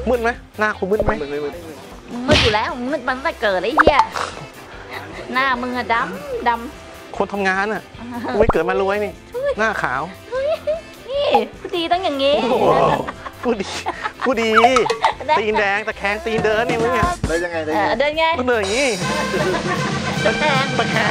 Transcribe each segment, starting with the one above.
มืดไหมหน้าคุณมืดไหมมืดอยู่แล้วมืดมันตั้งแต่เกิดไอ้เหี้ยหน้ามึงอะดำคนทำงานอ่ะไม่เกิดมารวยนี่หน้าขาวนี่ผู้ดีต้องอย่างงี้ผู้ดีตีนแดงตะแคงตีนเดินนี่มึงเนี่ยได้ยังไงเดินไงมันเดินอย่างงี้ตะแคง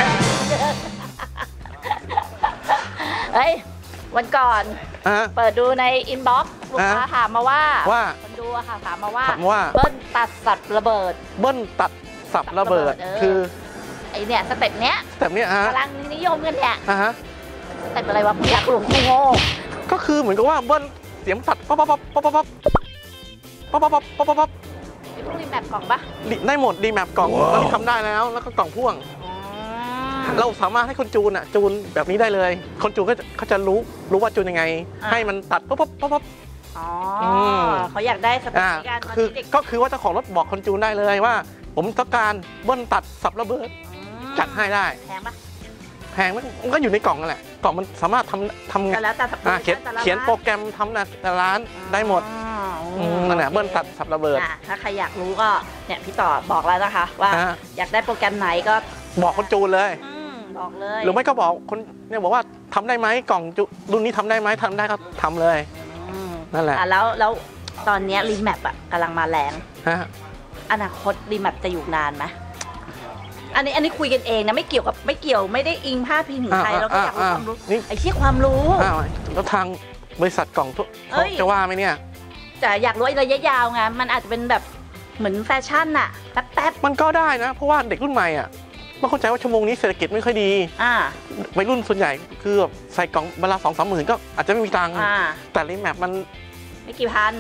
เฮ้ยวันก่อนเปิดดูในอินบ็อกซ์ลูกค้าถามมาว่าคนดูอะค่ะถามมาว่าเบิ้ลตัดสับระเบิดเบิ้ลตัดสับระเบิดคือไอเนี่ยสเต็ปเนี้ยกำลังนิยมกันเนี่ยสเต็ปอะไรวะอยากหลงกูโง่ก็คือเหมือนกับว่าเบิ้ลเสียงตัดป๊อปป๊อปป๊อปป๊อปป๊อปป๊อปป๊อปป๊อปป๊อปป๊อปรีแมปกล่องปะได้หมดรีแมปกล่องตอนนี้ทำได้แล้วก็กล่องพ่วงเราสามารถให้คนจูนจูนแบบนี้ได้เลยคนจูนเขาจะรู้ว่าจูนยังไงให้มันตัดป๊อปป๊อปป๊อปป๊อปเขาอยากได้สเต็ปการก็คือว่าเจ้าของรถบอกคนจูนได้เลยว่าผมต้องการเบิ้ลตัดสับระเบิดจัดให้ได้แพงปะแพงมันก็อยู่ในกล่องนั่นแหละกล่องมันสามารถทำเขียนโปรแกรมทำแต่ร้านได้หมดนั่นแหละเบิ้ลตัดสับระเบิดถ้าใครอยากรู้ก็เนี่ยพี่ต่อบอกแล้วนะคะว่าอยากได้โปรแกรมไหนก็บอกคนจูนเลยบอกเลยหรือไม่ก็บอกคนเนี่ยบอกว่าทำได้ไหมกล่องรุ่นนี้ทำได้ไหมทำได้ก็ทำเลยนั่นแหละแล้วตอนนี้รีแมปอ่ะกำลังมาแรงอนาคตรีแมปจะอยู่นานไหมอันนี้คุยกันเองนะไม่เกี่ยวไม่ได้อิงภาพพิงถึงใครเราก็อยากรู้ความรู้ไอ้ที่ความรู้แล้วทางบริษัทกล่องเขาจะว่าไหมเนี่ยแต่อยากรู้ระยะยาวไงมันอาจจะเป็นแบบเหมือนแฟชั่นอะแป๊บมันก็ได้นะเพราะว่าเด็กรุ่นใหม่อ่ะต้องเข้าใจว่าชั่วโมงนี้เศรษฐกิจไม่ค่อยดีวัยรุ่นส่วนใหญ่คือใส่กล่องเวลา2-3 หมื่นก็อาจจะไม่มีตังค์แต่รีแมปมันไม่กี่พัน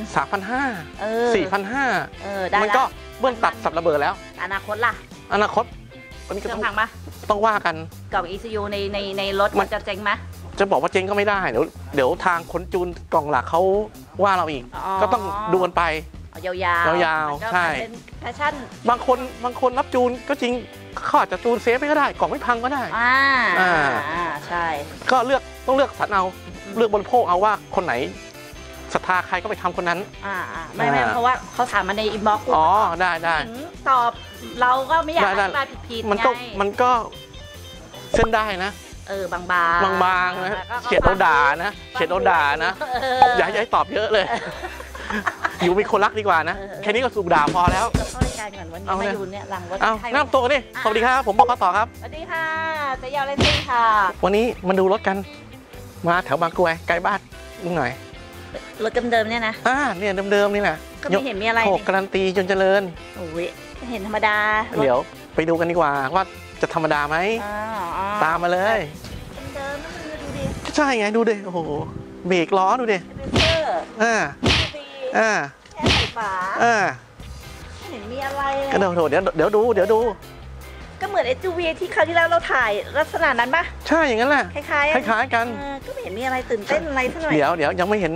3,500 4,500มันก็เบื้องตัดสับระเบิดแล้วอนาคตล่ะอนาคตวันนี้ก็ต้องว่ากันกล่อง ECU ในรถมันจะเจ๊งไหมจะบอกว่าเจ๊งก็ไม่ได้เดี๋ยวทางคนจูนกล่องหลักเขาว่าเราอีกก็ต้องดูกันไปยาวใช่แฟชั่นบางคนรับจูนก็จริงเขาอาจจะจูนเซฟไปก็ได้กล่องไม่พังก็ได้ใช่ก็ต้องเลือกสรรเอาเลือกบริโภคเอาว่าคนไหนศรัทธาใครก็ไปทำคนนั้นไม่เพราะว่าเขาถามมาในอินบ็อกซ์ได้ตอบเราก็ไม่อยากอธิบายผิดมันก็เส้นได้นะบางนะเขียนเอาด่านะอย่าให้ตอบเยอะเลยอยู่มีคนรักดีกว่านะแค่นี้ก็สุกด่าพอแล้วเข้ารายการก่อนวันนี้มาดูเนี่ยหลังรถไทยน้ำตัวนี่สวัสดีครับผมบอกต่อครับสวัสดีค่ะจะยาวเลยสิค่ะวันนี้มาดูรถกันมาแถวบางกรวยใกล้บ้านลุงหน่อยรถเดิมๆเนี่ยนะเนี่ยเดิมๆนี่แหละก็ไม่เห็นมีอะไรการันตีจนเจริญโอ้ยเห็นธรรมดาเดี๋ยวไปดูกันดีกว่าว่าจะธรรมดาไหมตามมาเลยเดิมๆมันดูดิใช่ไงดูดิโอ้โหเบรกล้อดูดิแค่ใส่ฝาเห็นมีอะไรก็เดี๋ยวดูก็เหมือนSUVที่คราวที่แล้วเราถ่ายลักษณะนั้นปะใช่อย่างนั้นแหละคล้ายกันก็ไม่เห็นมีอะไรตื่นเต้นอะไรสักหน่อยเดี๋ยวยังไม่เห็น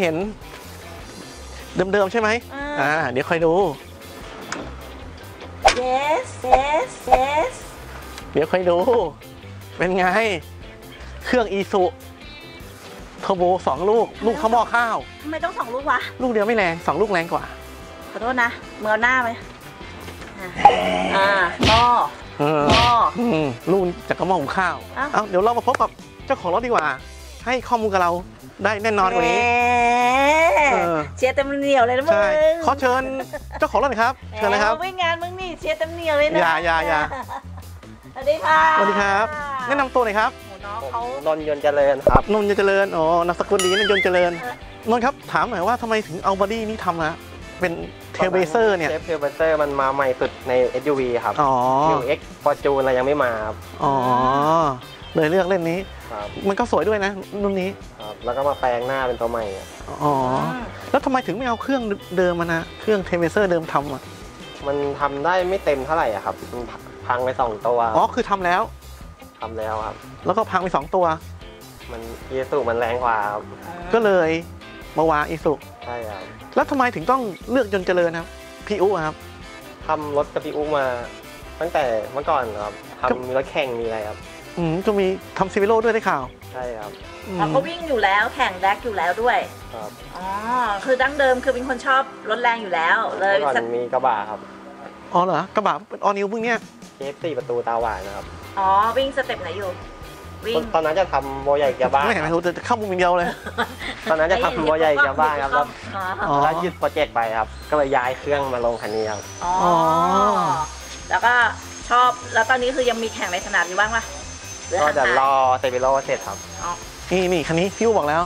เดิมใช่ไหมเดี๋ยวค่อยดู yes เดี๋ยวค่อยดูเป็นไงเครื่องอีซูเทอร์โบ2 ลูกข้าวหม้อข้าวทำไมต้อง2 ลูกวะลูกเดียวไม่แรง2 ลูกแรงกว่าขอโทษนะเมื่อหน้าไหมหม้อลูกจากกระหม่อมข้าวเดี๋ยวเรามาพบกับเจ้าของรถดีกว่าให้ข้อมูลกับเราได้แน่นอนกว่านี้เชียร์เต็มเหนียวเลยนะมึงขอเชิญเจ้าของรถหน่อยครับเชิญเลยครับไม่งานมึงนี่เชียร์เต็มเหนียวเลยนะอย่าสวัสดีครับแนะนำตัวหน่อยครับนนท์ยนต์เจริญครับนนท์ยนต์เจริญนามสกุลดีนนท์ยนต์เจริญนนท์ครับถามหน่อยว่าทำไมถึงเอาบอดี้นี้ทำนะเป็นเทลเบเซอร์เนี่ยเทลเบเซอร์มันมาใหม่สุดใน SUV ครับNew X Fortune อะไรยังไม่มาครับเลยเลือกเล่นนี้มันก็สวยด้วยนะรุ่นนี้แล้วก็มาแปลงหน้าเป็นตัวใหม่แล้วทำไมถึงไม่เอาเครื่องเดิมมานะเครื่องเทลเบเซอร์เดิมทำมันทำได้ไม่เต็มเท่าไหร่ครับมันพังไป2 ตัวคือทำแล้วครับแล้วก็พังไป2 ตัวมันอีซูมันแรงกว่าครับก็เลยมาวางอีซูใช่ครับแล้วทำไมถึงต้องเลือกยนต์เจริญครับพี่อุ๊ครับทำรถกับพี่อุ๊มาตั้งแต่เมื่อก่อนครับทำมีรถแข่งมีอะไรครับจะมีทำซีวิโร่ด้วยได้ข่าวใช่ครับเขาก็วิ่งอยู่แล้วแข่งแดกอยู่แล้วด้วยครับอ๋อคือดั้งเดิมคือเป็นคนชอบรถแรงอยู่แล้วเลยก่อนมีกระบะครับอ๋อเหรอกระบะเป็นออนิวพวกเนี้ยเคฟ4ประตูตาหวานนะครับอ๋อวิ่งสเต็ปไหนอยู่วิ่งตอนนั้นจะทำโบใหญ่เกียร์บ้านไม่เห็นไม่รู้แต่เข้ามุมอย่างเดียวเลยตอนนั้นจะทำโบใหญ่เกียร์บ้านครับแล้วอ๋อแล้วหยุดโปรเจกต์ไปครับก็เลยย้ายเครื่องมาลงคันนี้ครับอ๋อแล้วก็ชอบแล้วตอนนี้คือยังมีแข่งในสนามอยู่บ้างปะหรือก็จะห่างๆรอเซฟิโลเสร็จครับอ๋อนี่คันนี้พี่อู๋บอกแล้ว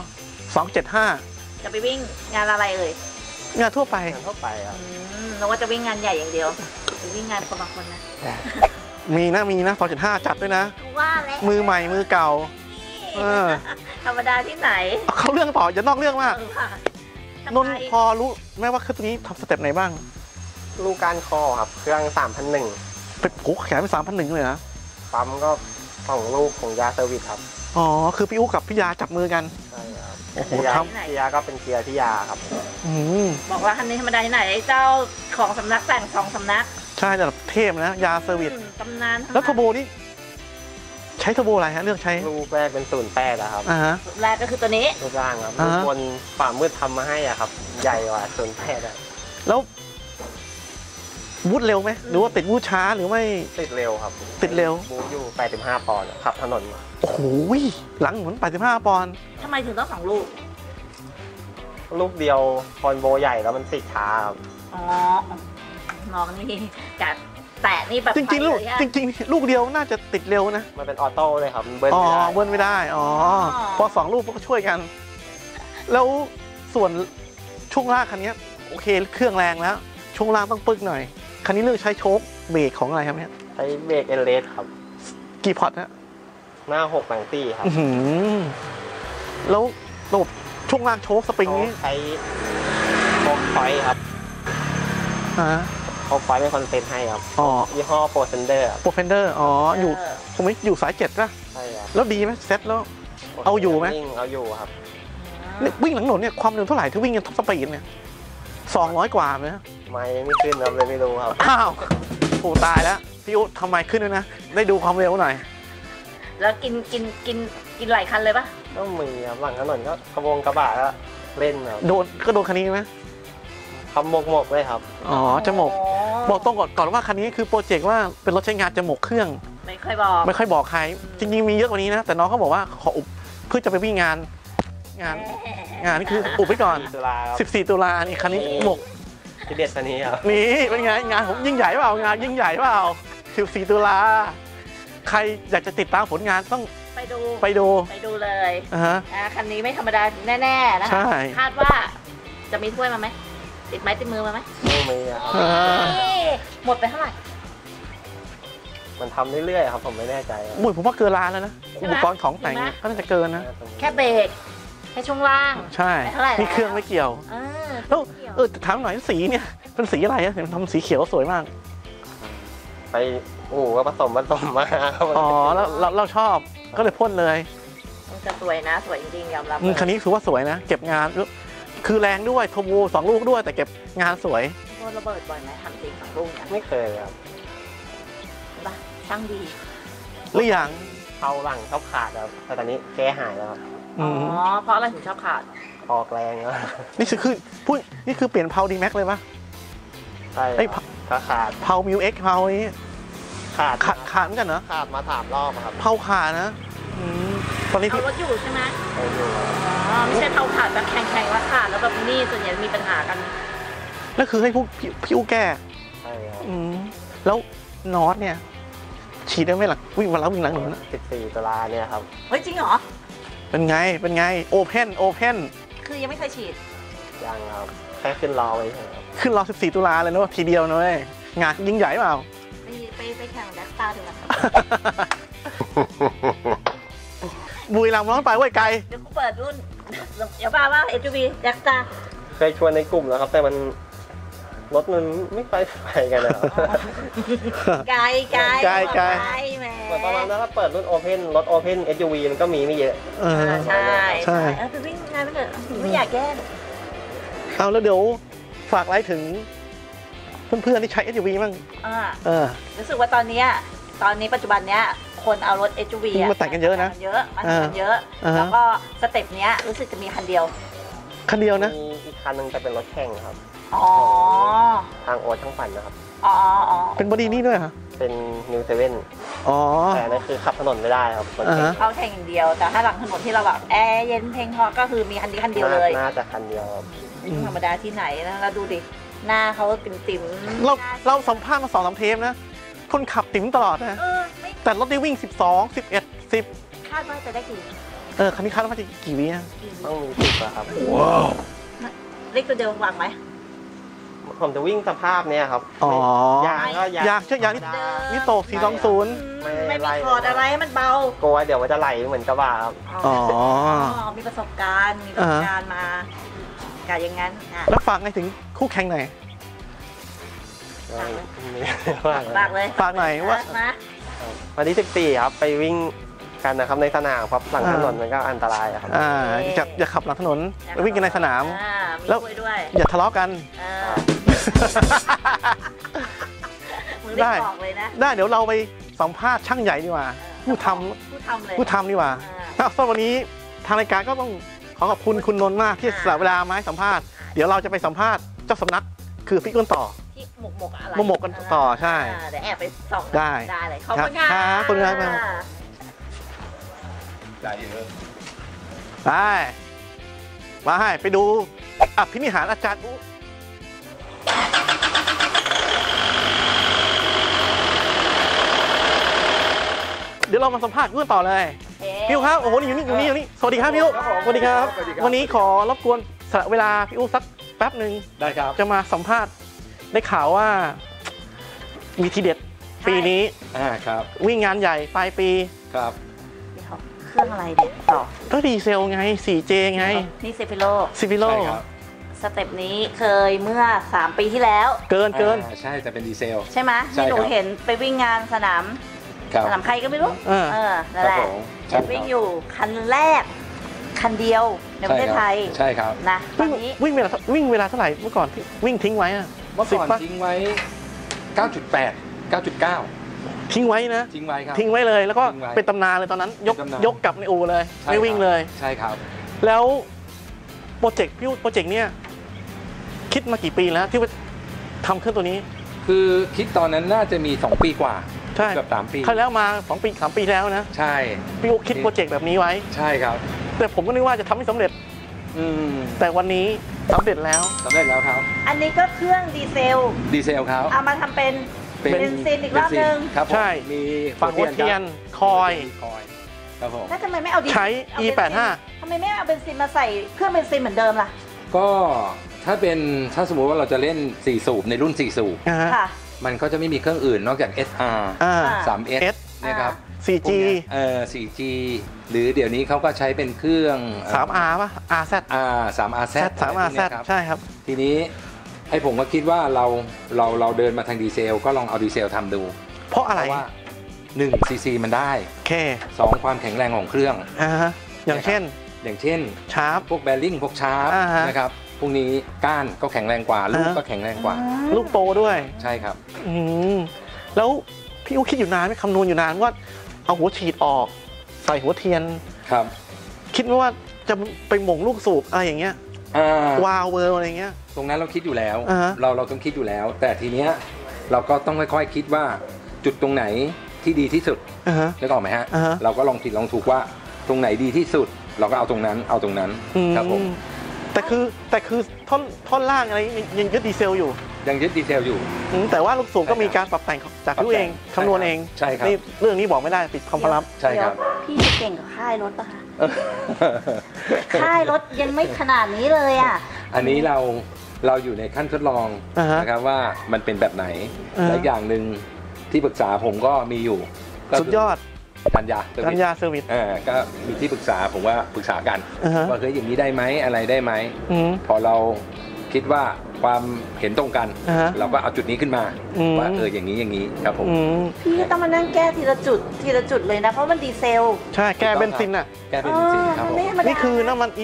275 จะไปวิ่งงานอะไรเอ่ยงานทั่วไปงานทั่วไปครับนึกว่าจะวิ่งงานใหญ่อย่างเดียวไปวิ่งงานคนบางคนนะมีนะ275จัดด้วยนะว่าแล้วมือใหม่มือเก่าธรรมดาที่ไหนเขาเรื่องต่ออย่านอกเรื่องมากทำนนท์ไมพอรู้ไหมว่าเครื่องตัวนี้ทำสเต็ปไหนบ้างลูกก้านคอครับเครื่อง3,001 เป็นโอ้แขนเป็น3,100เลยนะปั๊มก็2ลูกของยาเซอร์วิสครับอ๋อคือพี่อู๋กับพี่ยาจับมือกันใช่ครับโอ้โหพี่ยาทพี่ยาก็เป็นเกียร์พี่ยาครับอืมบอกว่าคันนี้ธรรมดาที่ไหนเจ้าของสำนักแต่ง2สำนักใช่แต่เทพนะยาเซอร์วิสตำนานทั้งแล้วเทอร์โบนี่ใช้เทอร์โบอะไรฮะเลือกใช้ลูกแรกเป็น08นะครับฮะแรกก็คือตัวนี้ลูกล่างครับอ่าลูกบนฝ่ามืดทำมาให้อะครับ ใหญ่กว่า08อะแล้ววูดเร็วไหมหรือว่าติดวูดช้าหรือไม่ติดเร็วครับติดเร็วบูอยู่85ปอนด์ขับถนนมาโอ้โหหลังเหมือน85ปอนด์ทำไมถึงต้อง2ลูกลูกเดียวคอนโบใหญ่แล้วมันติดช้าครับอ๋อน้องนี่จัดแตะนี่แบบจริงๆลูกไปเยอะจริงๆลูกเดียวน่าจะติดเร็วนะมันเป็นออโต้เลยครับมันเบิ้ลอ๋อไม่ได้เบิ้ลไม่ได้อ๋อพอ2ลูกก็ช่วยกัน แล้วส่วนช่วงล่างคันนี้โอเคเครื่องแรงแล้วช่วงล่างต้องปึกหน่อยคันนี้เลือกใช้โชคเบรกของอะไรครับเนี่ยใช้เบรกเอเลสครับกี่พอร์ตนะหน้า6หลังตี้ครับอื้อหือแล้วระบบช่วงล่างโชคสปริงนี้ใช้โคกพอยต์ครับฮะโคกพอยต์เป็นคนเซ็นให้ครับอ๋อยี่ห้อโปรเซนเดอร์โปรเฟนเดอร์อ๋ออยู่ผมไม่อยู่สาย7ป่ะใช่ครับแล้วดีไหมเซ็ตแล้ว เอาอยู่ไหมวิ่งเอาอยู่ครับเนี่ยวิ่งหลังถนนเนี่ยความเร็วเท่าไหร่ที่วิ่งกันท็อปสปีดเนี่ย200 กว่าไหมไม่ขึ้นครับเลยไม่รู้ครับอ้าวโอ้ตายแล้วพี่อุ๊ทำไมขึ้นด้วยนะได้ดูความเร็วหน่อยแล้วกินหลายคันเลยปะก็มีครับหลังถนนก็กระบงกระบะก็เล่นครับโดนคันนี้ไหมทำหมกเลยครับอ๋อจมกบอกตรงก่อนว่าคันนี้คือโปรเจกต์ว่าเป็นรถใช้งานจมกเครื่องไม่ค่อยบอกไม่ค่อยบอกใครจริงๆมีเยอะกว่านี้นะแต่น้องเขาบอกว่าขออุบเพื่อจะไปวิ่งงานนี่คืออุบไว้ก่อนตุลาครับ 14 ตุลานี่คันนี้หมกที่เด็ดคันนี้ครับนี่เป็นไงงานผมยิ่งใหญ่เปล่างานยิ่งใหญ่เปล่า14 ตุลาใครอยากจะติดตามผลงานต้องไปดูไปดูเลยฮะคันนี้ไม่ธรรมดาแน่ๆนะใช่คาดว่าจะมีถ้วยมาไหมติดไม้ติดมือมาไหมไม่มีครับนี่หมดไปเท่าไหร่มันทำเรื่อยๆครับผมไม่แน่ใจครับบุ้ยผมว่าเกินล้านแล้วนะใช่อุไหมปกรณ์ของแต่งใช่ไหมก็น่าจะเกินนะแค่เบรกแค่ช่วงล่างใช่เท่าไหร่แล้วนี่เครื่องไม่เกี่ยวเออแล้วถามหน่อยสีเนี่ยเป็นสีอะไรอะเห็นทำสีเขียวสวยมากไปก็ผสมมาครับอ๋อแล้วเราชอบก็เลยพ่นเลยมันจะสวยนะสวยจริงๆยอมรับคันนี้ถือว่าสวยนะ เก็บงานคือแรงด้วยโทโบ2 ลูกด้วยแต่เก็บงานสวยโดนระเบิดบ่อยไหมทำจริง2ลูกเนี่ยไม่เคยครับป่ะช่างดีหรือยังเข้าหลังเข้าขาดครับแต่ตอนนี้แก้หายแล้วครับอ๋อเพราะอะไรถึงชอบขาดออกแรงแล้วนี่คือพูดนี่คือเปลี่ยนเพาดีแม็กเลยปะใช่เอ้ยก็ขาดเพามิวเอ็กเพานี้ ขาดเหมือนกันเหรอขาดมา3 รอบครับเพาขาดนะตอนนี้เอารถอยู่ใช่ไหมไปอยู่ครับอ๋อไม่ใช่เท่าขาดแบบแข็งๆแล้วขาดแล้วแบบนี่ส่วนใหญ่มีปัญหากันนั่นคือให้พวกพี่อู้แก้ใช่ครับแล้วนอตเนี่ยฉีดได้ไหมหลังวิ่งมาแล้ววิ่งหลังหนูนะ 14 ตุลาเนี่ยครับเฮ้ยจริงเหรอเป็นไงโอเพนคือยังไม่เคยฉีดยังครับแค่ขึ้นรอไว้เฉยครับขึ้นรอ14 ตุลาเลยนะทีเดียวนะเว้ยงานยิ่งใหญ่เปล่าไปแข่งแบ็คสตาร์ดูกันบุรีรัมย์ร้อนไปเว้ยไกลเดี๋ยวกูเปิดรุ่นเดี๋ยวบ้าว่า SUV แบ็คสตาร์เคยชวนในกลุ่มแล้วครับแต่มันรถมันไม่ไปกันนะครับไกลแหมเหมือนประมาณนั้นถ้าเปิดรุ่นโอเพนรถโอเพน SUV มันก็มีไม่เยอะใช่ไปวิ่งงานไม่เกิดไม่อยากแก้เอาแล้วเดี๋ยวฝากไลน์ถึงเพื่อนๆที่ใช้ SUV บ้างรู้สึกว่าตอนนี้ปัจจุบันเนี้ยคคนเอารถ SUV มาแต่งกันเยอะนะมาแต่งกันเยอะ แล้วก็สเต็ปเนี้ยรู้สึกจะมีคันเดียวนะมีอีกคันนึงจะเป็นรถแข่งครับอ๋อทางโอ๊ตทั้งฝันนะครับอ๋อเป็นบอดี้นี่ด้วยเหรอเป็นนิวเซเว่นอ๋อแต่นั่นคือขับถนนไม่ได้ครับเขาแข่งอย่างเดียวแต่ถ้าหลังถนนที่เราแบบแอร์เย็นเพลงเพราะก็คือมีคันเดียวเลยน่าจะคันเดียวธรรมดาที่ไหนนะแล้วดูดิหน้าเขาติ๋มเราสัมภาษณ์มา2-3 เทปนะคนขับติ๋มตลอดนะแต่รถได้วิ่ง12 11 10 คาดว่าจะได้กี่คันนี้คาดว่าจะกี่วิต้องมี10ครับว้าวเล็กตัวเดียววางไหมผมจะวิ่งสภาพเนี้ยครับยางก็ยางนี่โต420 ไม่มีคอร์ดอะไรมันเบากลัวเดี๋ยวมันจะไหลเหมือนกระบะครับมีประสบการณ์มากับอย่างนั้นแล้วฝากไงถึงคู่แข่งหน่อยฝากเลยฝากหน่อยว่าวันที่14ครับไปวิ่งกันนะครับในสนามครับหลังถนนมันก็อันตรายครับอย่าขับหลังถนนไปวิ่งกันในสนามแล้วอย่าทะเลาะกันได้เดี๋ยวเราไปสัมภาษณ์ช่างใหญ่ดีกว่าผู้ทำดีกว่าสำหรับวันนี้ทางรายการก็ต้องขอขอบคุณคุณนนท์มากที่สละเวลามาให้สัมภาษณ์เดี๋ยวเราจะไปสัมภาษณ์เจ้าสำนักคือพี่ก้นต่อที่หมกอะไรหมกกันต่อใช่เดี๋ยวแอบไปส่องได้เลยขอบคุณค่ะขอบคุณครับไปดูอภินิหารอาจารย์อุ๊เดี๋ยวเรามาสัมภาษณ์เพื่อนต่อเลยพี่อุ๊ครับโอ้โหอยู่นี่สวัสดีครับพี่อุ๊สวัสดีครับวันนี้ขอรบกวนสละเวลาพี่อุ๊สักแป๊บหนึ่งได้ครับจะมาสัมภาษณ์ได้ข่าวว่ามีทีเด็ดปีนี้ครับวิ่งงานใหญ่ปลายปีครับเครื่องอะไรเด็ดต่อก็ดีเซลไง 4J ไงนี่เซฟิโลสเต็ปนี้เคยเมื่อ3 ปีที่แล้วเกินใช่แต่เป็นดีเซลใช่ไหมที่หนูเห็นไปวิ่งงานสนามใครก็ไม่รู้นั่นแหละวิ่งอยู่คันแรกคันเดียวในประเทศไทยใช่ครับนะตอนนี้วิ่งเวลาเท่าไหร่เมื่อก่อนวิ่งทิ้งไว้เมื่อก่อนทิ้งไว้ 9.8 9.9 ทิ้งไว้นะทิ้งไว้ครับทิ้งไว้เลยแล้วก็เป็นตำนานเลยตอนนั้นยกกลับในอู่เลยไม่วิ่งเลยใช่ครับแล้วโปรเจกต์เนี่ยคิดมากี่ปีแล้วที่ว่าทำเครื่องตัวนี้คือคิดตอนนั้นน่าจะมี2 ปีกว่าใช่เกือบ3 ปีใช่แล้วมา2 ปี 3 ปีแล้วนะใช่พี่อุ๊คิดโปรเจกต์แบบนี้ไว้ใช่ครับแต่ผมก็นึกว่าจะทำให้สำเร็จแต่วันนี้สำเร็จแล้วครับอันนี้ก็เครื่องดีเซลครับเอามาทำเป็นเบนซินอีกรอบนึงใช่มีฝังหัวเทียนคอยครับผมแล้วทำไมไม่เอาใช้ E85 ทำไมไม่เอาเบนซินมาใส่เครื่องเบนซินเหมือนเดิมล่ะก็ถ้าสมมติว่าเราจะเล่น4 สูบในรุ่น4 สูบมันก็จะไม่มีเครื่องอื่นนอกจาก SR 3S นะครับ 4G 4G หรือเดี๋ยวนี้เขาก็ใช้เป็นเครื่อง 3R ป่ะ RZ 3RZ ใช่ครับทีนี้ผมก็คิดว่าเราเดินมาทางดีเซลก็ลองเอาดีเซลทำดูเพราะอะไรว่า1 cc มันได้2ความแข็งแรงของเครื่องอย่างเช่นชาร์ปพวกแบริ่งพวกชาร์ปนะครับพวกนี้ก้านก็แข็งแรงกว่าลูกก็แข็งแรงกว่าลูกโตด้วยใช่ครับแล้วพี่อุ๊คิดอยู่นานไหมคำนวณอยู่นานว่าเอาหัวฉีดออกใส่หัวเทียนครับคิดว่าจะไปหม่งลูกสูบอะไรอย่างเงี้ยวาวเวอร์อะไรเงี้ยตรงนั้นเราคิดอยู่แล้วเราต้องคิดอยู่แล้วแต่ทีเนี้ยเราก็ต้องค่อยๆคิดว่าจุดตรงไหนที่ดีที่สุดนึกออกไหมฮะเราก็ลองผิดลองถูกว่าตรงไหนดีที่สุดเราก็เอาตรงนั้นครับผมแต่คือท่อนล่างอะไรยังยึดดีเซลอยู่แต่ว่าลูกสูบก็มีการปรับแต่งจากพี่เองคำนวณเองใช่ครับเรื่องนี้บอกไม่ได้ปิดความลับใช่ครับพี่จะเก่งกับค่ายรถปะคะค่ายรถยังไม่ขนาดนี้เลยอ่ะอันนี้เราอยู่ในขั้นทดลองนะครับว่ามันเป็นแบบไหนและอย่างหนึ่งที่ปรึกษาผมก็มีอยู่สุดยอดกัญญาเซอร์วิสก็มีที่ปรึกษาผมว่าปรึกษากันว่าอย่างนี้ได้ไหมอะไรได้ไหมพอเราคิดว่าความเห็นตรงกันเราก็เอาจุดนี้ขึ้นมาว่าอย่างนี้ครับผมพี่ต้องมานั่งแก้ทีละจุดเลยนะเพราะมันดีเซลใช่แก้เบนซินแก้เบนซินครับนี่คือน้ำมัน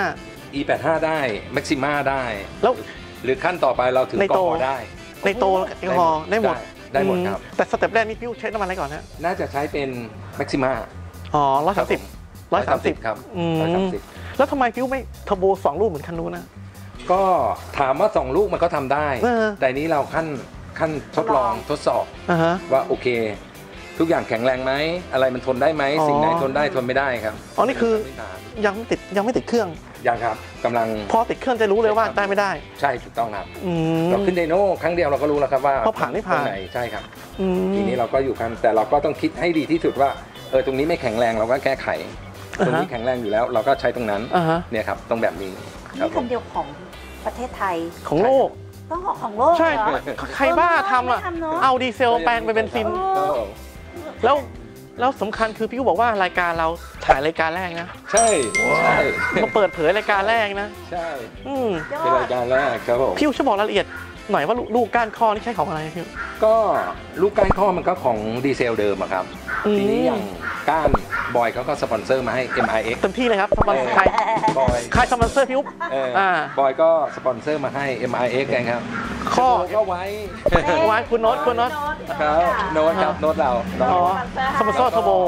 E85 ได้แม็กซิม่าได้แล้วหรือขั้นต่อไปเราถึงกอได้ในโตแอลกอฮอล์ได้หมดครับแต่สเต็ปแรกนี่พี่ใช้น้ำมันอะไรก่อนฮะน่าจะใช้เป็นแม็กซิม่าอ๋อ130 ครับแล้วทำไมฟิวไม่เทอร์โบ2 ลูกเหมือนคันนู้นนะก็ถามว่า2 ลูกมันก็ทำได้ แต่นี้เราขั้นทดลองทดสอบว่าโอเคทุกอย่างแข็งแรงไหมอะไรมันทนได้ไหมสิ่งไหนทนได้ทนไม่ได้ครับอ๋อนี่คือยังไม่ติดเครื่องยังครับกำลังพอติดเครื่องจะรู้เลยว่าได้ไม่ได้ใช่ถูกต้องครับเราขึ้นไดโน่ครั้งเดียวเราก็รู้แล้วครับว่าพอผ่านไม่ผ่านไหนใช่ครับทีนี้เราก็อยู่กันแต่เราก็ต้องคิดให้ดีที่สุดว่าตรงนี้ไม่แข็งแรงเราก็แก้ไขตรงนี้แข็งแรงอยู่แล้วเราก็ใช้ตรงนั้นเนี่ยครับต้องแบบนี้นี่คันเดียวของประเทศไทยของโลกต้องของโลกใช่ใครบ้าทำอ่ะเอาดีเซลแปลงไปเป็นเบนซินแล้วสำคัญคือพี่ก็บอกว่ารายการเราถ่ายรายการแรกนะใช่มาเปิดเผยรายการแรกนะใช่เป็นรายการแรกครับผมพี่ช่วยบอกรายละเอียดหน่อยว่าลูกก้านคอนี่ใช้ของอะไรพี่ก็ลูกก้านคอมันก็ของดีเซลเดิมครับทีนี้อย่างก้านบอยเขาก็สปอนเซอร์มาให้ MIX เต็มที่เลยครับสปอนเซอร์ใครสปอนเซอร์พี่อุ๊บอยก็สปอนเซอร์มาให้ MIX กันครับข้อก็ไว้คุณโน้ตครับโน้ตครับโน้ตเราสปอนเซอร์เทอร์โบ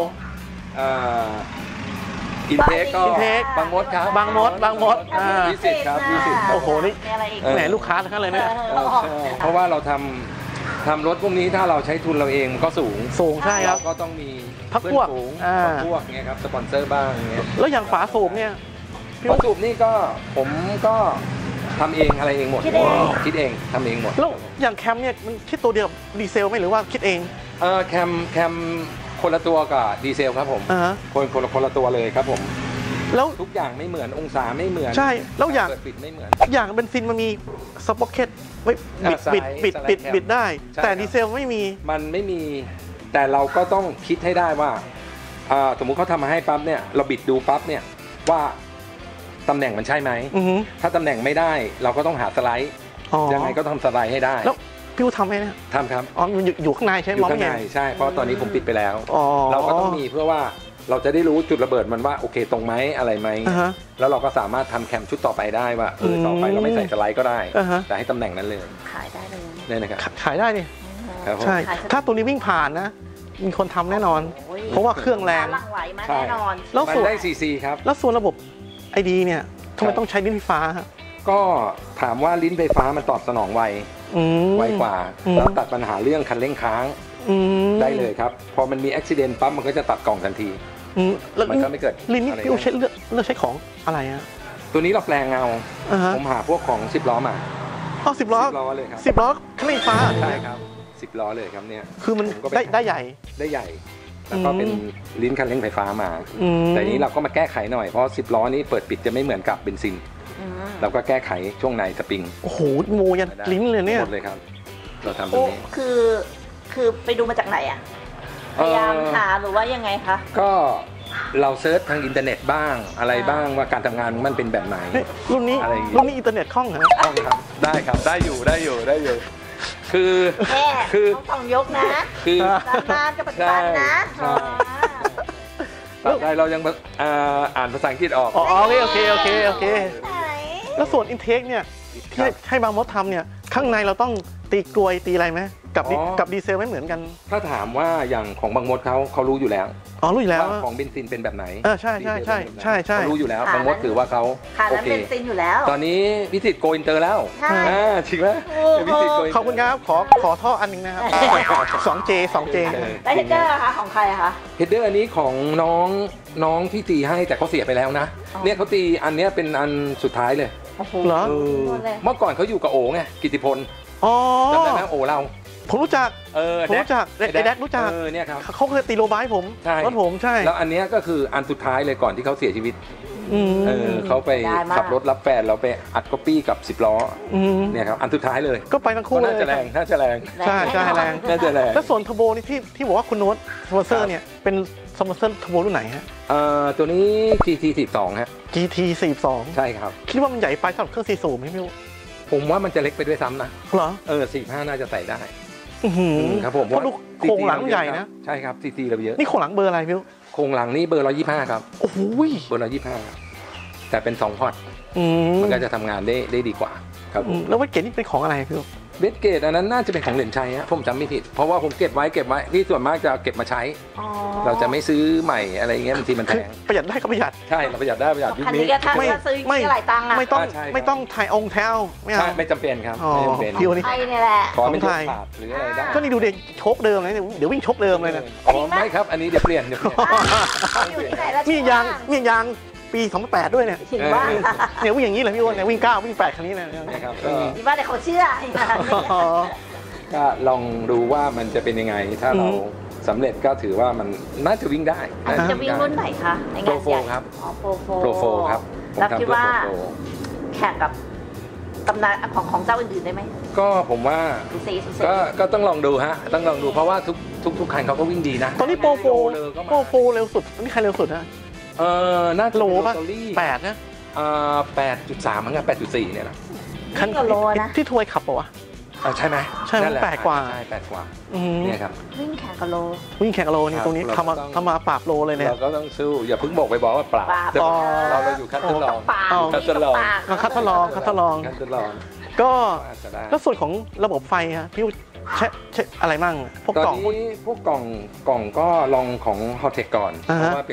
อินเทคก็บางมดครับบางมดวิสิตครับวิสิตโอ้โหนี่แหมลูกค้าทั้งนั้นเลยเนี่ยเพราะว่าเราทำรถพวกนี้ถ้าเราใช้ทุนเราเองก็สูงใช่ครับก็ต้องมีพักพวกเงี้ยครับสปอนเซอร์บ้างเงี้ยแล้วอย่างฝาสูบเนี่ยฝาสูบนี่ก็ผมก็ทำเองอะไรเองหมดคิดเองทำเองหมดแล้วอย่างแคมเนี่ยมันคิดตัวเดียวกับดีเซลไหมหรือว่าคิดเองแคมคนละตัวกับดีเซลครับผมคนละตัวเลยครับผมแล้วทุกอย่างไม่เหมือนองศาไม่เหมือนใช่แล้วอย่างเปิดปิดไม่เหมือนอย่างเบนซินมันมีสป็อกเก็ตไว้บิดได้แต่ดีเซลไม่มีมันไม่มีแต่เราก็ต้องคิดให้ได้ว่าสมมุติเขาทำมาให้ปั๊บเนี่ยเราบิดดูปั๊บเนี่ยว่าตำแหน่งมันใช่ไหมถ้าตำแหน่งไม่ได้เราก็ต้องหาสไลด์ยังไงก็ทำสไลด์ให้ได้แล้วพี่ทำไหมเนี่ยทำครับอ๋ออยู่ข้างในใช่ไหมอยู่ข้างในใช่เพราะตอนนี้ผมปิดไปแล้วเราก็ต้องมีเพื่อว่าเราจะได้รู้จุดระเบิดมันว่าโอเคตรงไหมอะไรไหมแล้วเราก็สามารถทำแคมชุดต่อไปได้ว่าต่อไปเราไม่ใส่สไลด์ก็ได้แต่ให้ตำแหน่งนั้นเลยขายได้เลยเนี่ยนะครับขายได้ดิใช่ถ้าตัวนี้วิ่งผ่านนะมีคนทำแน่นอนเพราะว่าเครื่องแรงแน่นอนแล้วส่วนได้CCครับแล้วส่วนระบบไอดีเนี่ยทำไมต้องใช้ลิ้นไฟฟ้าฮะก็ถามว่าลิ้นไฟฟ้ามันตอบสนองไวกว่าแล้วตัดปัญหาเรื่องคันเร่งค้างได้เลยครับพอมันมีอุบัติเหตุปั๊บมันก็จะตัดกล่องทันทีมันก็ไม่เกิดลิ้นนี่พี่ใช้เลือกใช้ของอะไรฮะตัวนี้เราแปลงเงาผมหาพวกของ10 ล้อมา 10 ล้อเลยครับ 10 ล้อคันเร่งฟ้าใช่ครับ10 ล้อเลยครับเนี่ยคือมันได้ใหญ่แล้วก็เป็นลิ้นคันเร่งไฟฟ้ามาแต่นี้เราก็มาแก้ไขหน่อยเพราะ10 ล้อนี้เปิดปิดจะไม่เหมือนกับเบนซินเราก็แก้ไขช่วงในสปริงโอ้โหโมยันลิ้นเลยเนี่ยหมดเลยครับเราทำตรงนี้คือไปดูมาจากไหนอ่ะพยายามหาหรือว่ายังไงคะก็เราเซิร์ชทางอินเทอร์เน็ตบ้างอะไรบ้างว่าการทำงานมันเป็นแบบไหนรุ่นนี้อินเทอร์เน็ตคล่องเหรอคล่องครับได้ครับได้อยู่คือต้องยกนะคือตามกับปัจจุบันนะได้เรายังอ่านภาษาอังกฤษออกโอเคแล้วส่วนอินเทคเนี่ยที่ให้บางมดทำเนี่ยข้างในเราต้องตีกลวยตีอะไรไหมกับดีเซลไม่เหมือนกันถ้าถามว่าอย่างของบางมดเขารู้อยู่แล้วรู้อยู่แล้วว่าของเบนซินเป็นแบบไหนใช่เขารู้อยู่แล้วบางมดถือว่าเขาโอเคเบนซินอยู่แล้วตอนนี้วิสิตโกอินเตอร์แล้วจริงไหมขอบคุณครับขอท่ออันนึงนะครับ 2J แล้วเฮดเดอร์คะของใครคะเฮดเดอร์อันนี้ของน้องที่ตีให้แต่เขาเสียไปแล้วนะเนี่ยเขาตีอันนี้เป็นอันสุดท้ายเลยเหรอเมื่อก่อนเขาอยู่กับโอ๋ไงกิติพลจำได้ไหมโอ๋เราผมรู้จักไอ้แดกรู้จักเนี่ยครับเขาเคยตีโลบายผมรถผมใช่แล้วอันนี้ก็คืออันสุดท้ายเลยก่อนที่เขาเสียชีวิตเขาไปขับรถรับแฟนแล้วไปอัดก๊อปปี้กับ10 ล้อเนี่ยครับอันสุดท้ายเลยก็ไปทั้งคู่เลยน่าจะแรงใช่แรงน่าจะแรงแล้วส่วนเทอร์โบนี่ที่บอกว่าคุณโน้ตสปอนเซอร์เนี่ยเป็นสปอนเซอร์เทอร์โบรุ่นไหนฮะตัวนี้ GT42 ฮะ GT42 ใช่ครับคิดว่ามันใหญ่ไปสำหรับเครื่อง4สูบไหมพี่ผมว่ามันจะเล็กไปด้วยซ้ำนะเหรอ 45น่าจะใส่ได้ครับผมเพราะโครงหลังใหญ่นะใช่ครับCTเราเยอะนี่โครงหลังเบอร์อะไรพี่โครงหลังนี่เบอร์125ครับโอ้โหเบอร์125แต่เป็น2 พอร์ตมันก็จะทำงานได้ดีกว่าครับแล้ววัดเกตนี่เป็นของอะไรพี่เบสเกตอันนั้นน่าจะเป็นของเหรียญชัยฮะผมจำไม่ผิดเพราะว่าผมเก็บไว้ที่ส่วนมากจะเก็บมาใช้เราจะไม่ซื้อใหม่อะไรเงี้ยบางทีมันแพงประหยัดได้ก็ประหยัดใช่เราประหยัดได้ประหยัดยุคคันนี้นี้ก็ถ้าซื้อหลายตังค์อะไม่ต้องถ่ายองค์แถวไม่เอาไม่จำเป็นครับอ๋อไม่จำเป็นพี่โอนี่ไทยเนี่ยแหละขอไม่ขาดหรืออะไรได้ก็นี่ดูเด็กโชคเดิมเลยเดี๋ยววิ่งโชคเดิมเลยนะอ๋อไม่ครับอันนี้เดี๋ยวเปลี่ยนอยู่ที่ไหนแล้วนี่ยางปี2008ด้วยเนี่ยถึงว่าเนี่ยวิ่งอย่างนี้เลยพี่โอเนี่ยวิ่ง9วิ่ง8คันนี้เลยนะครับที่ว่าแต่เขาเชื่อก็ลองดูว่ามันจะเป็นยังไงถ้าเราสำเร็จก็ถือว่ามันน่าจะวิ่งได้อันนี้จะวิ่งรุ่นไหนคะในงานใหญ่ Pro 4ครับอ๋อโปรโฟครับแล้วคิดว่าผมทำเพื่อ Pro แข่งกับตำนานของเจ้าอื่นๆได้ไหมก็ผมว่าสุสีก็ต้องลองดูฮะต้องลองดูเพราะว่าทุกคันเขาก็วิ่งดีนะตอนนี้โปรโฟก็มาเร็วสุดนี่ใครเร็วสุดนะน่าจะโลป่ะโรตารี่ 8นะ 8.3มั้งครับ8.4เนี่ยนะคันกับโลนะที่ทวยขับปะวะใช่ไหมใช่มันนั่นแหละ 8กว่าใช่8กว่าอืมเนี่ยครับวิ่งแข่งกับโลวิ่งแข่งกับโลนี่ครับตรงนี้เราทำมาต้องทำมาปราบโลเลยเนี่ยเราก็ต้องสู้อย่าเพิ่งบอกไปบอกว่าปราบปราบแต่ว่าอ๋อเราอยู่ขั้นทดลองปากคัดทดลองคัดทดลองขั้นทดลองก็อาจจะได้แล้วส่วนของระบบไฟฮะพี่ใช้อะไรมั่งพวกตกล่ออน งนี้พวกกล่องก็ลองของ Hotech ก่อนอ่าเพฮะราะว่าเป็น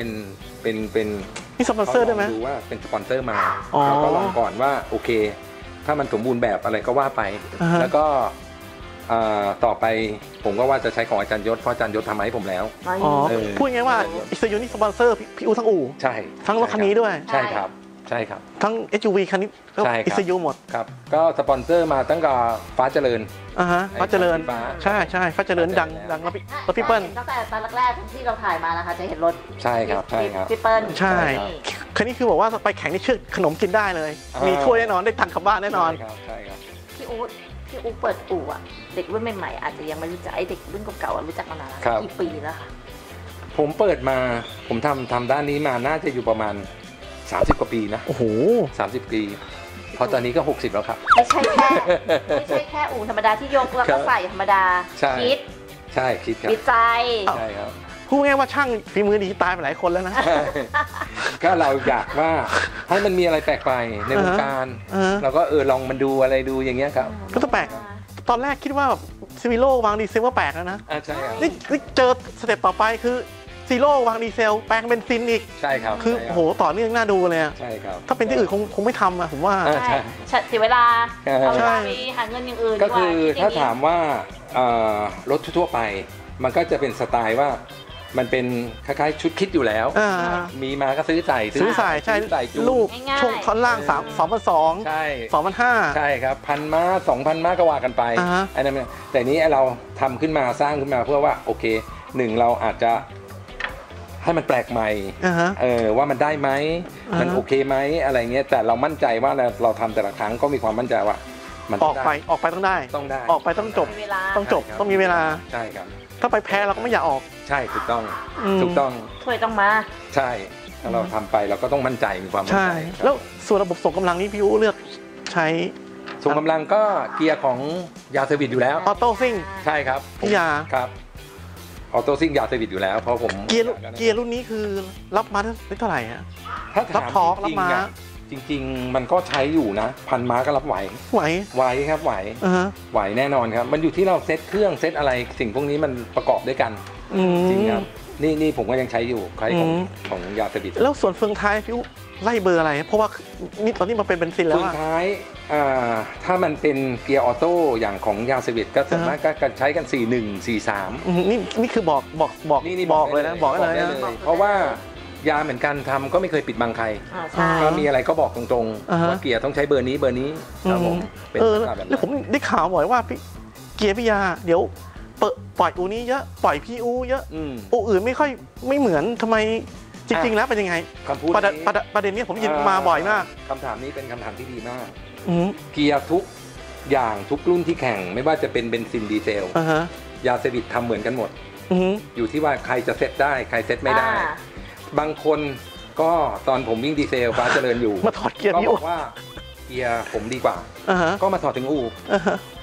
มีสปอนเซอร์ด้วยไหมขาลงดูว่าเป็นสปอนเซอร์มาอ๋อเราก็ลองก่อนว่าโอเค ถ้ามันสมบูรณ์แบบอะไรก็ว่าไปอ่าฮะแล้วก็ต่อไปผมก็ว่าจะใช้ของอาจารย์ยศเพราะอาจารย์ยศทำมาให้ผมแล้วอ๋อเออพูดง่ายๆว่าอิสยูนี่สปอนเซอร์พี่อูทั้งอู่ใช่ทั้งรถคันนี้ด้วยใช่ครับใช่ครับทั้ง SUV คันนี้ก็ใช่ครับอิสยูหมดครับก็สปอนเซอร์มาตั้งแต่ฟ้าเจริญอ่าฮะฟ้าเจริญฟ้าใช่ฟ้าเจริญดังแล้วพี่เปิ้ลตั้งแต่ตอนแรกๆที่เราถ่ายมานะคะจะเห็นรถใช่ครับใช่ครับพี่เปิ้ลใช่นี่คันนี้คือบอกว่าไปแข่งนี่ชื่อขนมกินได้เลย มีถ้วยแน่นอนได้ตังค์กลับบ้านแน่นอนใช่ครับใช่ครับพี่อู๊ดเปิดอู่อะเด็กรุ่นใหม่ๆอาจจะยังไม่รู้จักไอ้เด็กรุ่นเก่าๆอะรู้จักมานานแล้วครับกี่ปีแล้วคะผมเปิดมาผมทำด้านนี้มาน่าจะอยู่ประมาณ30 กว่าปีนะโอ้โห 30 ปีเพราะตอนนี้ก็ 60 แล้วครับไม่ใช่แค่อู่ธรรมดาที่ยกแล้วครัก็บใส่ธรรมดาใช่คิดใช่คิดครับวิจัยใช่ครับพูดง่ายๆว่าช่างฝีมือดีตายไปหลายคนแล้วนะก็เราอยากว่าให้มันมีอะไรแปลกไปในวงการอ่าฮะเราก็ลองมันดูอะไรดูอย่างเงี้ยครับก็ต้องแปลก ตอนแรกคิดว่าซีวิโร่วางดีเซลว่าแปลกแล้วนะใช่ครับนี่เจอสเต็ปต่อไปคือซีโร่วางดีเซลแปลงเป็นซินอีกใช่ครับคือใช่รับโหต่อเนื่องน่าดูเลยอะใช่ครับถ้าเป็นที่อื่นคงไม่ทำอะผมว่าใช่ใช่เสียเวลาใช่เอาเวลาไปหาเงินอย่างอื่นก็คือดีกว่ถ้าคิดอย่งนี้ถามว่ารถทั่วๆไป มันก็จะเป็นสไตล์ว่ามันเป็นคล้ายๆชุดคิดอยู่แล้วอ่ามีมาก็ซื้อใส่ซื้อสายใช่ซื้อใส่จูนลูกง่ายๆช่วงท่อนล่าง2,200 ใช่ 2,500 ใช่ครับ1,000 ม้า 2,000 ม้าก็ว่ากันไปอ่าฮะอันนั้นเนี่ยแต่นี้เราทำขึ้นมาสร้างขึ้นมาเพื่อว่าโอเคหนึ่งเราอาจจะให้มันแปลกใหม่อ่าฮะว่ามันได้ไหมอ่าฮะมันโอเคไหมอะไรเงี้ยแต่เรามั่นใจว่าเราทำแต่ละครั้งก็มีความมั่นใจว่ามันออกไปต้องได้ต้องได้ออกไปต้องจบมีเวลาต้องจบใช่ครับต้องมีเวลาใช่ครับถ้าไปแพ้เราก็ไม่อยากออกใช่ถูกต้องอืมถูกต้องถ้วยต้องมาใช่ถ้าเราทำไปเราก็ต้องมั่นใจมีความมั่นใช่ใจครับแล้วส่วนระบบส่งกำลังนี่พี่อู๋เลือกใช้ส่งกำลังก็เกียร์ของยาเซอร์วิสอยู่แล้วออโต้ซิ่งใช่ครับพี่ยาครับออโต้ซิ่งยาเซอร์วิสอยู่แล้วเพราะผมเกียร์รุ่นนี้คือรับมาได้เท่าไหร่ฮะถ้ารัถาบมทอร์กจรับริงม้าๆอะจริง ๆ มันก็ใช้อยู่นะ1,000 ม้าก็รับไหวไหวไหวครับไหวอ่าฮะไหวแน่นอนครับ มันอยู่ที่เราเซตเครื่องเซตอะไรสิ่งพวกนี้มันประกอบด้วยกันอืมจริงครับนี่ผมก็ยังใช้อยู่ใช้ของอืมของยาเสพติดแล้วส่วนเฟืองท้ายพี่อู๋ไล่เบอร์อะไร เพราะว่านี่ตอนนี้มันเป็นเบนซินแล้วสุดอะท้ายถ้ามันเป็นเกียร์ออโต้อย่างของยาเสพติดก็ส่วนมากก็ใช้กัน 41 43 อืมนี่คือบอกบอกเลยนะบอกได้เลยนะเพราะว่ายาเหมือนกันทำก็ไม่เคยปิดบังใครใช่ก็มีอะไรก็บอกตรงอ่าฮะๆว่าเกียร์ต้องใช้เบอร์นี้ครับผมเป็นแล้วแบบนั้นแล้วผมได้ข่าวบ่อยว่าพี่เกียร์พี่ยาเดี๋ยวปล่อยอูนี้เยอะปล่อยพี่อูเยอะอืมอูอื่นไม่เหมือนทำไมจริง ๆ แล้วเป็นยังไงคำพูดประเด็นนี้ผมยินมาบ่อยมากคำถามนี้เป็นคำถามที่ดีมากอืมเกียร์ทุกอย่างทุกรุ่นที่แข่งไม่ว่าจะเป็นเบนซินดีเซลอ่าฮะยาเสพติดทำเหมือนกันหมดอืมอยู่ที่ว่าใครจะเซตได้ใครเซตไม่ได้อ่าบางคนก็ตอนผมวิ่งดีเซลฟ้าเจริญอยู่มาถอดเกียร์ก็พี่บอูอกว่าเกียร์ผมดีกว่าอ่าฮะก็มาถอดถึงอู่อ่าฮะผ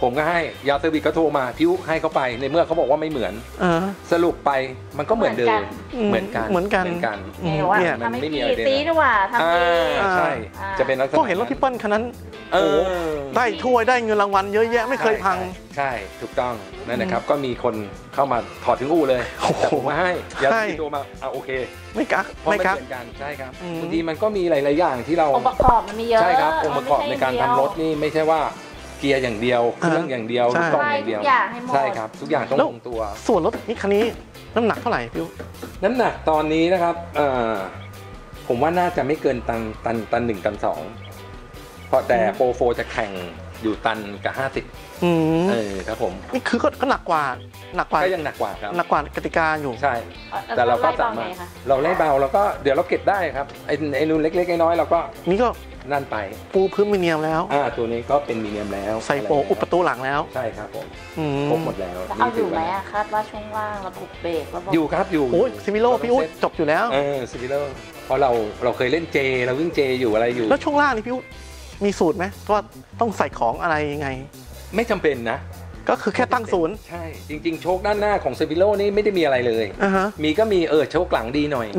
ผมก็ให้ยาเซอร์วิสก็โทรมาพิ้วให้เขาไปในเมื่อเขาบอกว่าไม่เหมือนสรุปไปมันก็เหมือนเดิมเหมือนกันเนี่ยทำให้พี่ตีด้วยว่าทำดีใช่จะเป็นลักษณะก็เห็นรถพี่เปิ้ลคันนั้นโอ้ได้ถ้วยได้เงินรางวัลเยอะแยะไม่เคยพังใช่ถูกต้องนั่นนะครับก็มีคนเข้ามาถอดถึงอู่เลยแต่ผมมาให้ยาเซอร์วิสโทรมาโอเคไม่กักไม่กักกันใช่ครับบางทีมันก็มีหลายๆอย่างที่เราองค์ประกอบมันมีเยอะใช่ครับองค์ประกอบในการทำรถนี่ไม่ใช่ว่าเกียร์อย่างเดียวเครื่องอย่างเดียวลูกกล่องอย่างเดียวใช่ครับทุกอย่างต้องลงตัวส่วนรถนี้คันนี้น้ำหนักเท่าไหร่พี่น้ำหนักตอนนี้นะครับผมว่าน่าจะไม่เกินตัน1 ตัน 2เพราะแต่โปรโฟจะแข่งอยู่ตันกับ50ครับผมนี่คือก็หนักกว่าก็ยังหนักกว่าครับหนักกว่ากติกาอยู่ใช่แต่เราก็สามารถเราไล่เบาแล้วก็เดี๋ยวเราเก็บได้ครับไอ้นู่นเล็กๆน้อยๆเราก็นี่ก็นั่นไปปูพื้นมีเนียมแล้วตัวนี้ก็เป็นมีเนียมแล้วใส่โปอุดประตูหลังแล้วใช่ครับผมครบหมดแล้วเอาอยู่ไหมคาดว่าช่วงล่างระบบเบรกระบบอยู่ครับอยู่โอ้ยซิมิโลพี่อุ๊ดจบอยู่แล้วซิมิโลเพราะเราเคยเล่นเจเราวิ่งเจอยู่อะไรอยู่แล้วช่วงล่างนี่พี่อุ๊ดมีสูตรไหมว่าต้องใส่ของอะไรยังไงไม่จำเป็นนะก็คือแค่ตั้งศูนย์ใช่จริงๆโชคด้านหน้าของซิมิโลนี่ไม่ได้มีอะไรเลยมีก็มีโชคหลังดีหน่อย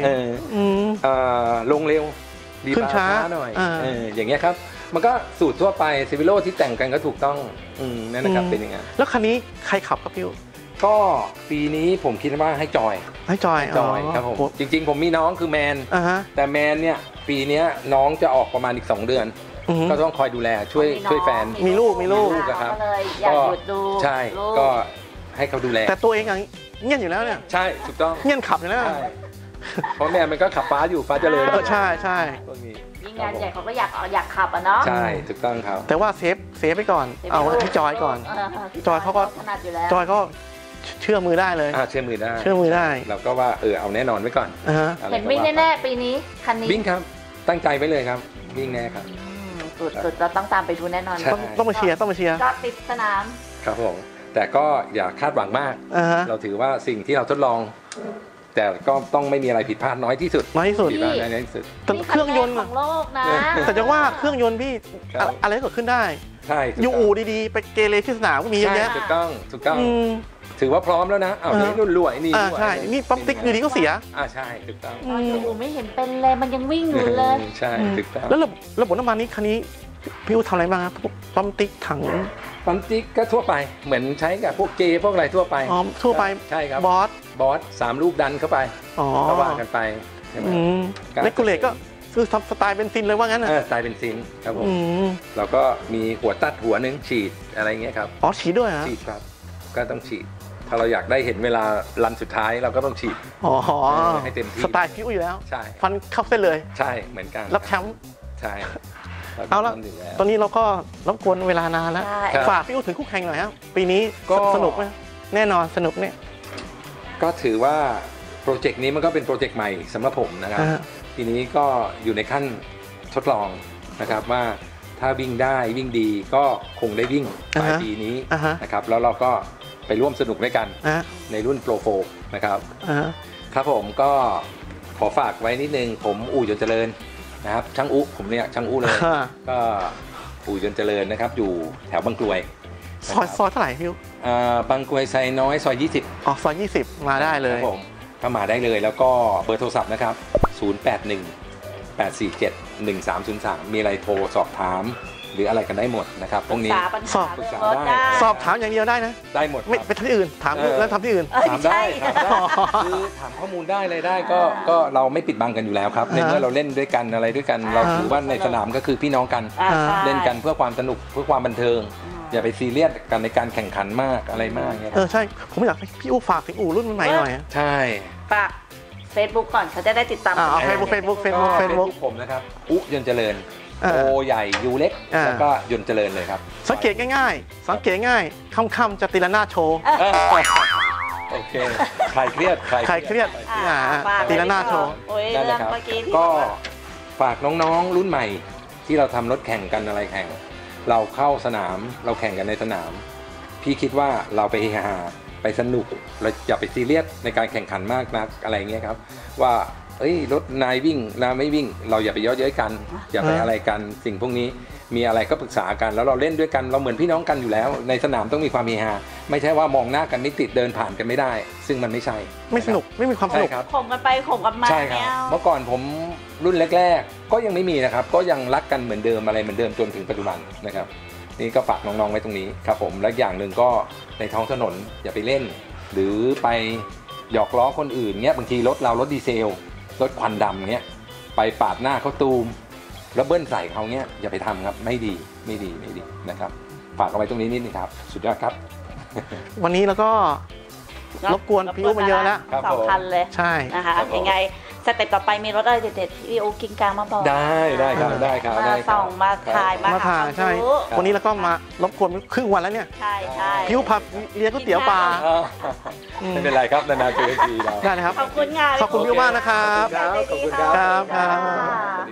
ลงเร็วดีขึ้นช้าหน่อยอย่างเงี้ยครับมันก็สูตรทั่วไปซิมิโลที่แต่งกันก็ถูกต้องนั่นนะครับเป็นยังไงแล้วคันนี้ใครขับครับพี่ก็ปีนี้ผมคิดว่าให้จอยครับผมจริงๆผมมีน้องคือแมนแต่แมนเนี่ยปีนี้น้องจะออกประมาณอีก2 เดือนก็ต้องคอยดูแลช่วยแฟนมีลูกครับอยากหยุดดูใช่ก็ให้เขาดูแลแต่ตัวเองอย่างเงี้ยอยู่แล้วเนี่ยใช่ถูกต้องเงี้ยขับอยู่แล้วเพราะแม่มันก็ขับฟ้าอยู่ฟ้าเจริญใช่ยิ่งงานใหญ่เขาก็อยากขับเนาะใช่ถูกต้องครับแต่ว่าเซฟไปก่อนเอาให้จอยก่อนจอยเขาก็จอยก็เชื่อมือได้เลยเชื่อมือได้เราก็ว่าเอาแน่นอนไว้ก่อนเห็นวิ่งแน่ๆปีนี้คันนี้วิ่งครับตั้งใจไว้เลยครับวิ่งแน่ครับสุดเราต้องตามไปดูแน่นอนต้องมาเชียร์ก็ติดสนามครับผมแต่ก็อย่าคาดหวังมากเราถือว่าสิ่งที่เราทดลองแต่ก็ต้องไม่มีอะไรผิดพลาดน้อยที่สุดแต่เครื่องยนต์ของโลกนะแต่จะว่าเครื่องยนต์พี่อะไรก็เกิดขึ้นได้อยู่อู่ดีๆไปเกเรที่สนามก็มีเยอะแยะถูกต้องถือว่าพร้อมแล้วนะนี่นุ่นรวยนี่ใช่นี่ปั๊มติ๊กอยู่ดีก็เสียใช่ถูกต้องอู่ไม่เห็นเป็นเลยมันยังวิ่งอยู่เลยใช่ถูกต้องแล้วระบบน้ำมันนี้คันนี้พี่อู๋ทำอะไรบ้างครับปั๊มติ๊กถังปั๊มติ๊กก็ทั่วไปเหมือนใช้กับพวกเจพวกอะไรทั่วไปทั่วไปใช่ครับบอส3 ลูกดันเข้าไปก็ว่ากันไปเลกูเลตก็คือสไตล์เบนซินเลยว่างั้นสไตล์เบนซินครับผมเราก็มีหัวตัดหัวนึงฉีดอะไรเงี้ยครับฉีดด้วยฮะฉีดครับก็ต้องฉีดถ้าเราอยากได้เห็นเวลารันสุดท้ายเราก็ต้องฉีดให้เต็มที่สไตล์พี่อู๋อยู่แล้วใช่ฟันเข้าเส้นเลยใช่เหมือนกันรับแชมป์ใช่เอาละตอนนี้เราก็รบกวนเวลานานแล้วฝากพี่อู๋ถึงคู่แข่งหน่อยครับปีนี้ก็สนุกไหมแน่นอนสนุกเนี่ยก็ถือว่าโปรเจกต์นี้มันก็เป็นโปรเจกต์ใหม่สำหรับผมนะครับทีนี้ก็อยู่ในขั้นทดลองนะครับว่าถ้าวิ่งได้วิ่งดีก็คงได้วิ่งปลายปีนี้นะครับแล้วเราก็ไปร่วมสนุกด้วยกันในรุ่นโปรโฟนะครับครับผมก็ขอฝากไว้นิดนึงผมอู่ยนต์เจริญนะครับช่างอู่ผมเนี่ยช่างอู่เลยก็อู่ยนต์เจริญนะครับอยู่แถวบางกรวยซอยเท่าไหร่พี่บางกรวยไซน้อยซอย20 ซอย20มาได้เลยครับผมก็มาได้เลยแล้วก็เบอร์โทรศัพท์นะครับ0818471303มีอะไรโทรสอบถามหรืออะไรกันได้หมดนะครับพวกนี้สอบถามอย่างเดียวได้นะได้หมดไม่ไปที่อื่นถามแล้วทำที่อื่นถามได้คือถามข้อมูลได้เลยได้ก็เราไม่ปิดบังกันอยู่แล้วครับในเมื่อเราเล่นด้วยกันอะไรด้วยกันเราถือว่าในสนามก็คือพี่น้องกันเล่นกันเพื่อความสนุกเพื่อความบันเทิงอย่าไปซีเรียสกันในการแข่งขันมากอะไรมากเงี้ยใช่ผมอยากให้พี่อู๋ฝากถึงอู๋รุ่นใหม่หน่อยใช่ฝาก Facebook ก่อนเขาจะได้ติดตาม Facebook ผมนะครับอุยนต์เจริญโอใหญ่ยูเล็กแล้วก็ยนต์เจริญเลยครับสังเกตง่ายค่ำๆจะตีละหน้าโชว์โอเคใครเครียดตีละหน้าโชว์นั่นแหละครับก็ฝากน้องๆรุ่นใหม่ที่เราทำรถแข่งกันอะไรแข่งเราเข้าสนามเราแข่งกันในสนามพี่คิดว่าเราไปเฮฮาไปสนุกเราอย่าไปซีเรียสในการแข่งขันมากนักอะไรเงี้ยครับว่ารถนายวิ่งนายไม่วิ่ง เราอย่าไปเยาะเย้ยกัน อย่าไปอะไรกันสิ่งพวกนี้มีอะไรก็ปรึกษากันแล้วเราเล่นด้วยกันเราเหมือนพี่น้องกันอยู่แล้วในสนามต้องมีความเฮฮาไม่ใช่ว่ามองหน้ากันไม่ติดเดินผ่านกันไม่ได้ ซึ่งมันไม่ใช่ไม่สนุกไม่มีความสนุกข่มกันไปข่มกันมาใช่ครับเมื่อก่อนผมรุ่นแรกๆก็ยังไม่มีนะครับก็ยังรักกันเหมือนเดิมอะไรเหมือนเดิมจนถึงปัจจุบันนะครับนี่ก็ฝากน้องๆไว้ตรงนี้ครับผมและอย่างหนึ่งก็ในท้องถนนอย่าไปเล่น หรือไปหยอกล้อคนอื่นเงี้ยบางทีรถเรารถดีเซลรถควันดำเงี้ยไปปาดหน้าเขาตูมแล้วเบิ้ลใส่เขาเงี้ยอย่าไปทำครับไม่ดีนะครับฝากเอาไว้ตรงนี้นิดนึงครับสุดยอดครับวันนี้แล้วก็รบกวนพี่อุ๊มาเยอะแล้ว 2 คันเลยใช่นะคะยังไงสเต็ปต่อไปมีรถอะไรเด็ดๆพี่อุ๊กินกลางมาบอกได้ครับมาส่องมาถ่ายมาถ่ายใช่วันนี้แล้วก็มารบกวนครึ่งวันแล้วเนี่ยใช่พี่อุ๊พาเลี้ยงก๋วยเตี๋ยวปลาไม่เป็นไรครับนานๆเจอทีเราได้เลยครับขอบคุณงานขอบคุณพี่อุ๊มากนะครับขอบคุณครับ